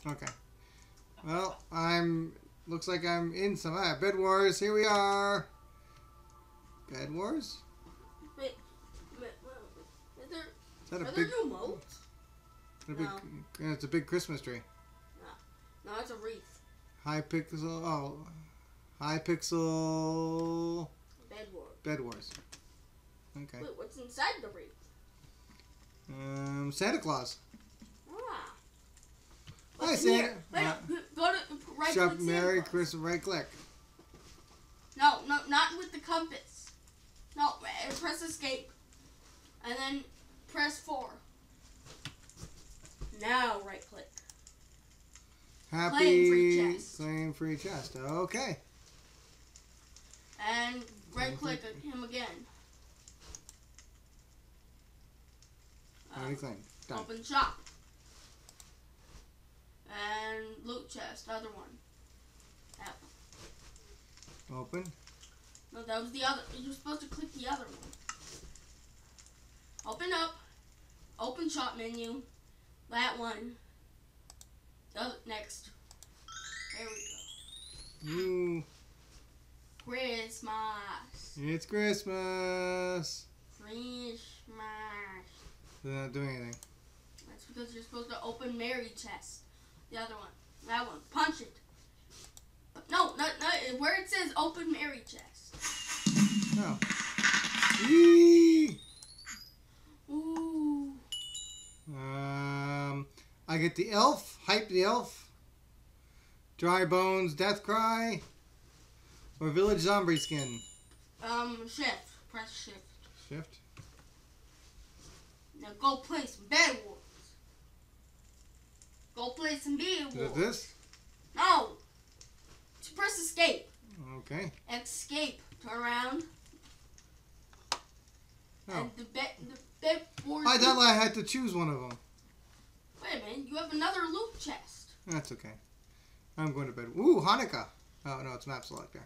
Okay. Well, looks like I'm in some Bed Wars. Here we are. Bed Wars? Wait, is there, Is that a are big? there new modes? A big yeah, it's a big Christmas tree. No, it's a wreath. High pixel. Oh, high pixel. Bed Wars. Bed Wars. Okay. Wait, what's inside the wreath? Santa Claus. Ah. Hi, What's Santa. here? Wait, go to right Shop click Merry Santa Claus. Christmas. Right click. No, not with the compass. No, press escape. And then press 4. Now right click. Happy Claim free chest. Claim free chest. Okay. And right click him again. Already claimed. Done. Open shop. And loot chest, other one. That one. Open. No, that was the other. You're supposed to click the other one. Open up. Open shop menu. That one. Next. There we go. Ooh, Christmas. it's Christmas. Christmas. They're not doing anything. That's because you're supposed to open Merry chest. The other one. That one. Punch it. No, not where it says open Merry chest. Oh. Yee! Ooh. I get the elf. Hype the elf. Dry bones. Death cry. Or village zombie skin. Shift. Press shift. Shift. Now go play some Bed Wars. Go play some Bed Is Wars. it this? No. To press escape. Okay. Escape. Turn around. Oh. And the Bed Wars. I thought I had to choose one of them. Wait a minute. You have another loot chest. That's okay. I'm going to bed. Ooh, Hanukkah. Oh, no, it's map selector.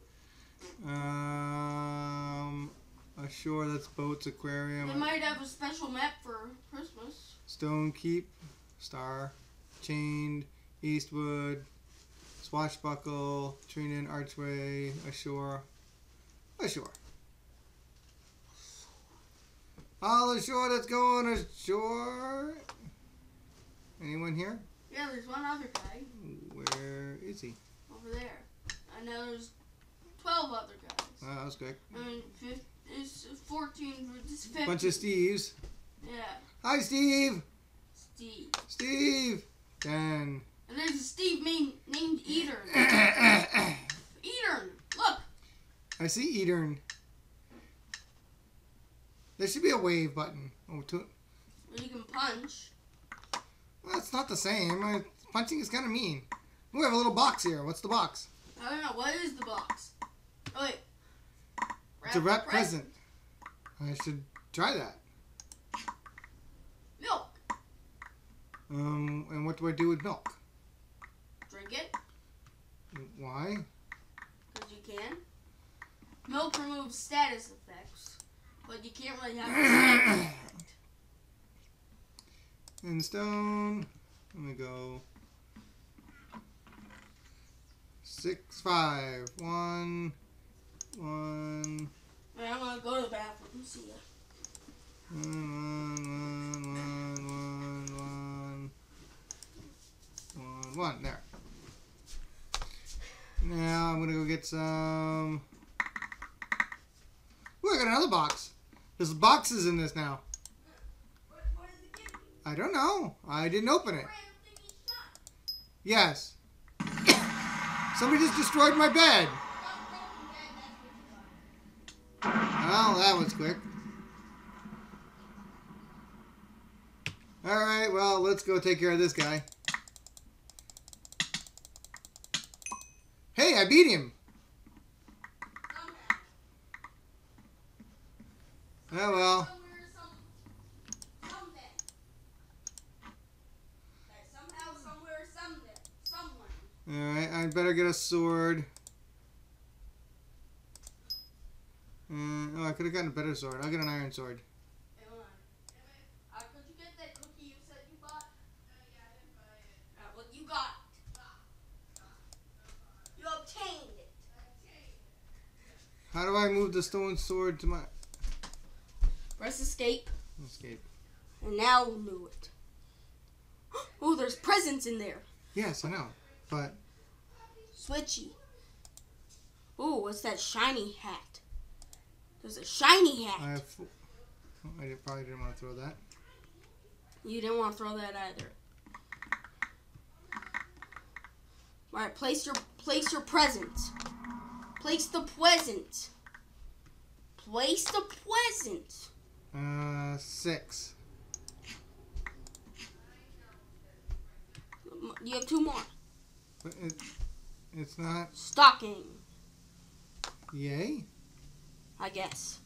Ashore, that's boats, aquarium. They might have a special map for Christmas. Stone Keep, Star, Chained, Eastwood, Swashbuckle, Trinan, Archway, Ashore. Ashore. All ashore, let's go on ashore. Anyone here? Yeah, there's one other guy Where is he? over there. And now there's 12 other guys. Oh, that was quick. I mean, it's 14, it's 15. Bunch of Steves. Yeah, Hi, Steve. Steve. Steve. 10. And there's a Steve named Eatern. Eatern, look. I see Eatern. There should be a wave button. Oh, You can punch. well, it's not the same. Punching is kind of mean. We have a little box here. What's the box? I don't know, what is the box? Oh, wait. It's a wrap present. I should try that. Milk. And what do I do with milk? Drink it, Why? because you can. Milk removes status effects, but you can't really have a status effect. In stone. Let me go. 6, 5, 1, 1. Wait, I'm gonna go to the bathroom. See ya. 1, 1. There. Now I'm gonna go get some. Ooh, I got another box. There's boxes in this now. What does it give me? I don't know. I didn't open it. Random thing each time. Yes. Somebody just destroyed my bed. Well, that was quick. Alright, well, let's go take care of this guy. Hey, I beat him. Oh, well. Alright, I'd better get a sword. Oh, I could have gotten a better sword. I'll get an iron sword. Could you get that cookie you said you bought? Yeah, I didn't buy it. Well, you I move the stone sword to my... Press escape. Escape. And now we'll do it. Oh, there's presents in there. Yes, I know. But... Switchy. Oh, what's that shiny hat? There's a shiny hat. I have... I probably didn't want to throw that. You didn't want to throw that either. Alright, place your present. Place the present. Place the present. 6. You have 2 more. But it's not... Stocking. Yay? I guess.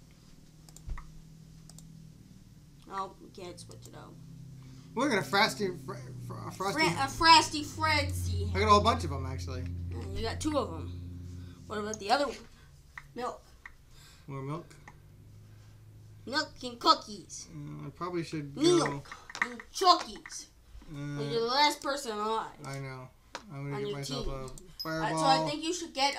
Oh, we can't switch it out. We're gonna frosty. A Frosty Frenzy. I got a whole bunch of them actually. You got 2 of them. What about the other one? Milk. More milk. Milk and cookies. I probably should go. Milk and cookies. Well, you're the last person alive. I know. I'm gonna On get your myself team. a fireball. So I think you should get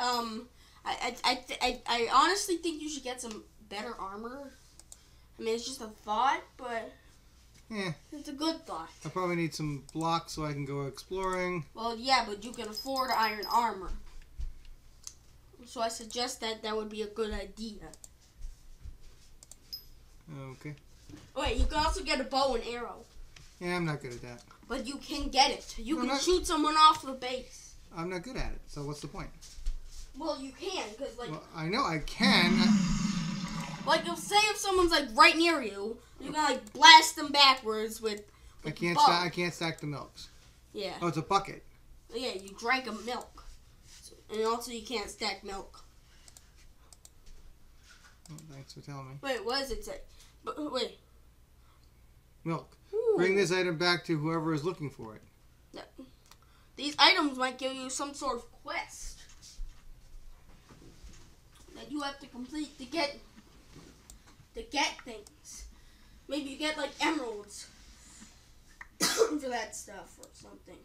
I honestly think you should get some better armor. I mean, it's just a thought, but Yeah. it's a good thought. I probably need some blocks so I can go exploring. Well, yeah, but you can afford iron armor. So I suggest that would be a good idea. Okay. Wait, you can also get a bow and arrow. Yeah, I'm not good at that. But you can get it. You I'm can not- shoot someone off the base. I'm not good at it. So what's the point? Well, you can, because, like, Well, I know I can. if someone's, like, right near you, you can, like, blast them backwards with I can't. bow. I can't stack the milks. Yeah. Oh, it's a bucket. Yeah, you drank a milk. And also you can't stack milk. Oh, thanks for telling me. Wait, what does it say? Wait. Milk. Ooh. Bring this item back to whoever is looking for it. These items might give you some sort of quest that you have to complete to get things. Maybe you get like emeralds for that stuff or something.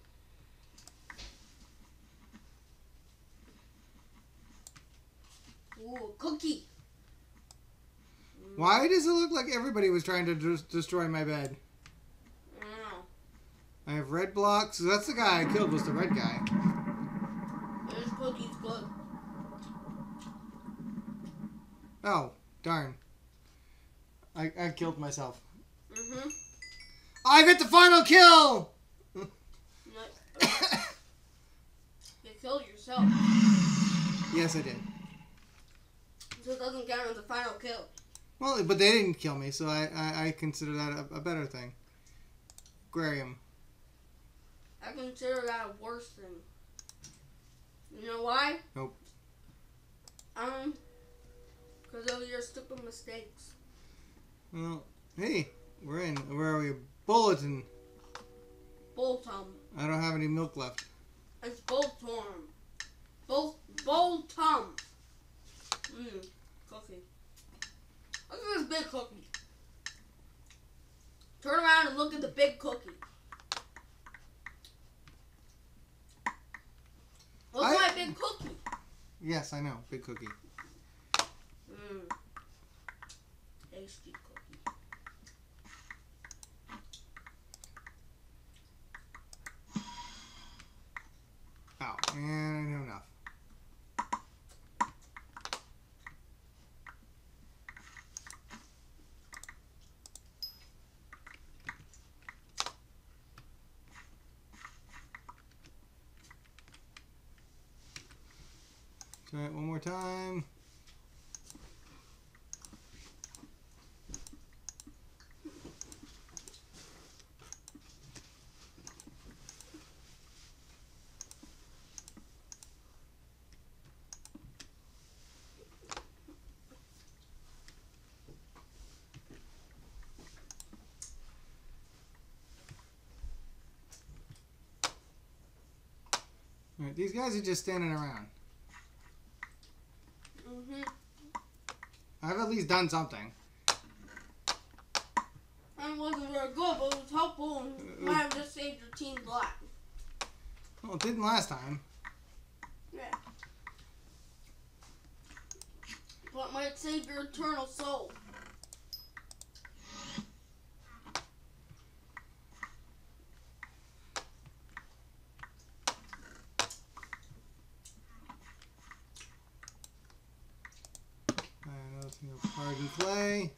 Ooh, a cookie. Why does it look like everybody was trying to destroy my bed? I don't know. I have red blocks. So that's the guy I killed. Was the red guy? This cookie's good. Oh, darn. I killed myself. Mm-hmm. I get the final kill! You killed yourself. Yes, I did. So it doesn't count as a final kill. Well, but they didn't kill me, so I consider that a better thing. Aquarium. I consider that a worse thing. You know why? Nope. Because of your stupid mistakes. Well, hey, we're in. Where are we? Bulletin. Boltum. I don't have any milk left. It's Boltum. Boltum. Cookie. Look at this big cookie. Turn around and look at the big cookie. Look at my big cookie. Yes, I know. Big cookie. Tasty cookie. Oh, and I know enough. Try it one more time. Alright, these guys are just standing around. I've at least done something. It wasn't very good, but it was helpful and might have just saved your team's life. Well, it didn't last time. Yeah. what might save your eternal soul. Another thing of hardened clay.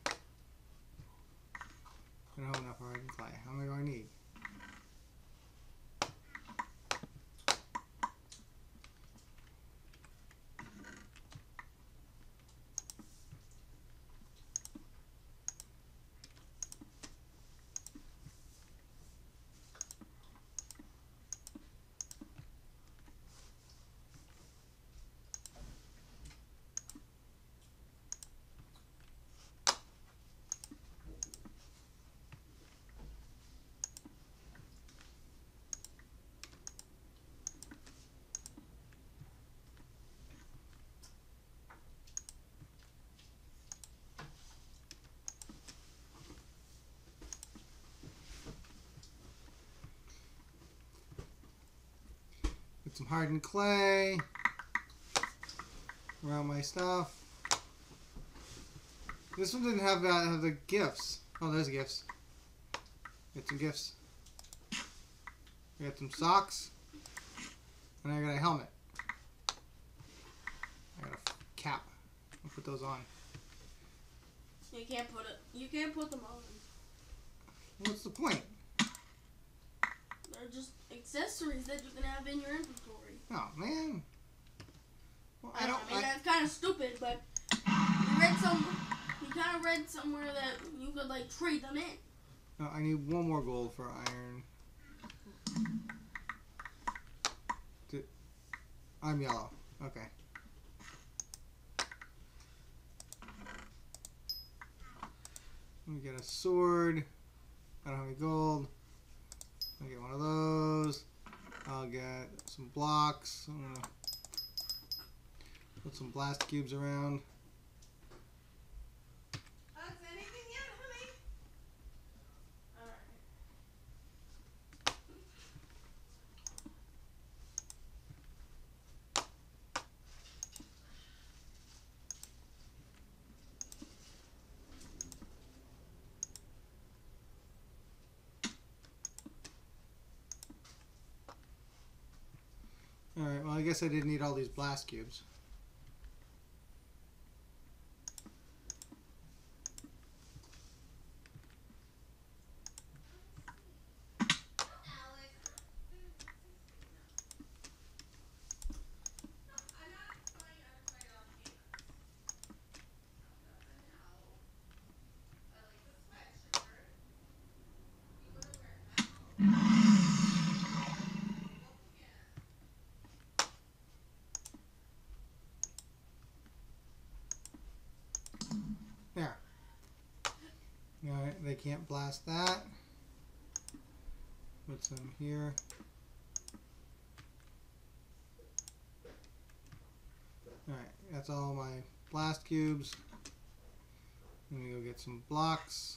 I don't have enough hardened clay. How many do I need? Get some hardened clay around my stuff. This one didn't have the gifts. Oh, there's gifts. Get some gifts. I got some socks, and I got a helmet. I got a cap. I'll put those on. You can't put it. You can't put them on. What's the point? They're just accessories that you can have in your inventory. Oh man. Well, I mean, that's kind of stupid, but you kind of read somewhere that you could like trade them in. No, I need one more gold for iron. I'm yellow. Okay. Let me get a sword. I don't have any gold. I'll get one of those. I'll get some blocks. I'm gonna put some blast cubes around. Anything yet, honey? Alright. Alright, well I guess I didn't need all these blast cubes. There. Alright, they can't blast that. Put some here. Alright, that's all my blast cubes. Let me go get some blocks.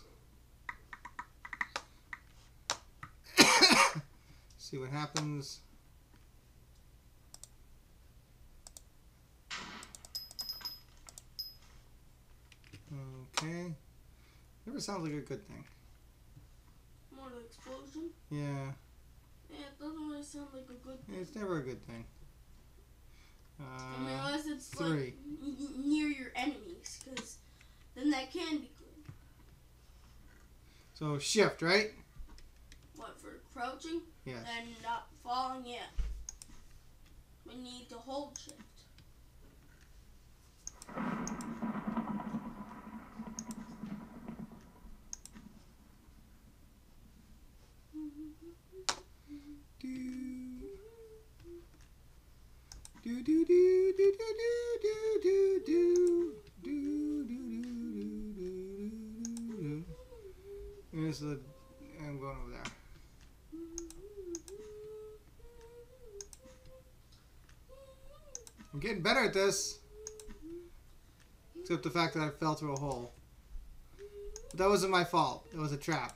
See what happens. Okay. Never sounds like a good thing. More the explosion? Yeah. Yeah, it doesn't really sound like a good thing. It's never a good thing. I mean, unless it's 3. like near your enemies, because then that can be good. So shift, right? What, for crouching? Yes. And not falling, yeah. We need to hold shift. Do do do do do do do do do do do. Here's the. I'm going over there. I'm getting better at this. Except the fact that I fell through a hole. But that wasn't my fault. It was a trap.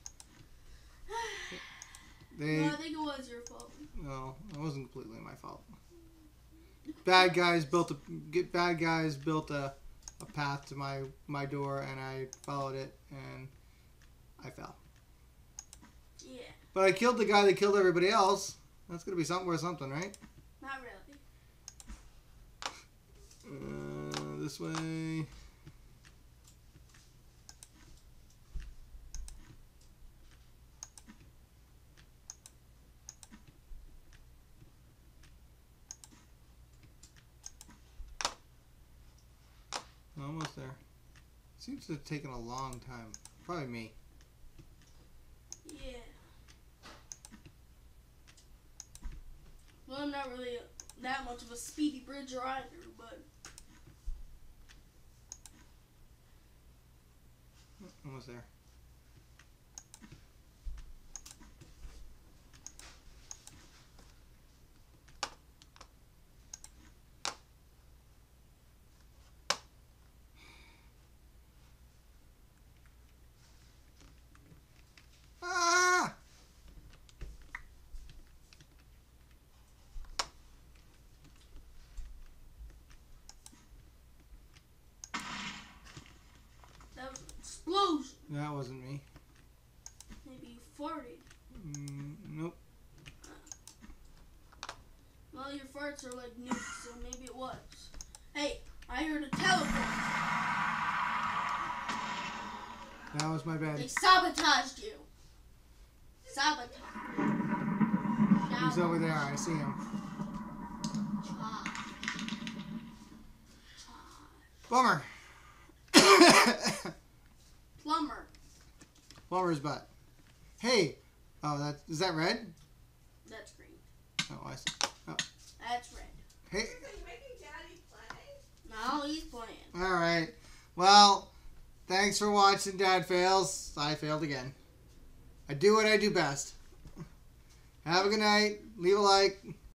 No, I think it was your fault. No, it wasn't completely my fault. Bad guys built a a path to my door, and I followed it, and I fell. Yeah. But I killed the guy that killed everybody else. That's gonna be something worth something, right? Not really. This way. Almost there. Seems to have taken a long time. Probably me. Yeah. Well, I'm not really that much of a speedy bridger either, but Almost there. Ah! that was an explosion. That wasn't me. Maybe you farted. Nope. Well, your farts are like nukes, so maybe it was. Hey, I heard a teleport. That was my bad. They sabotaged you. Sabotage. He's over there. I see him. Bummer. Plumber. Bummer's butt. Hey. Oh, is that red? That's green. Oh, I see. Oh. That's red. Hey. Are you making Daddy play? No, he's playing. All right. Well, thanks for watching Dad Fails. I failed again. I do what I do best. Have a good night. Leave a like.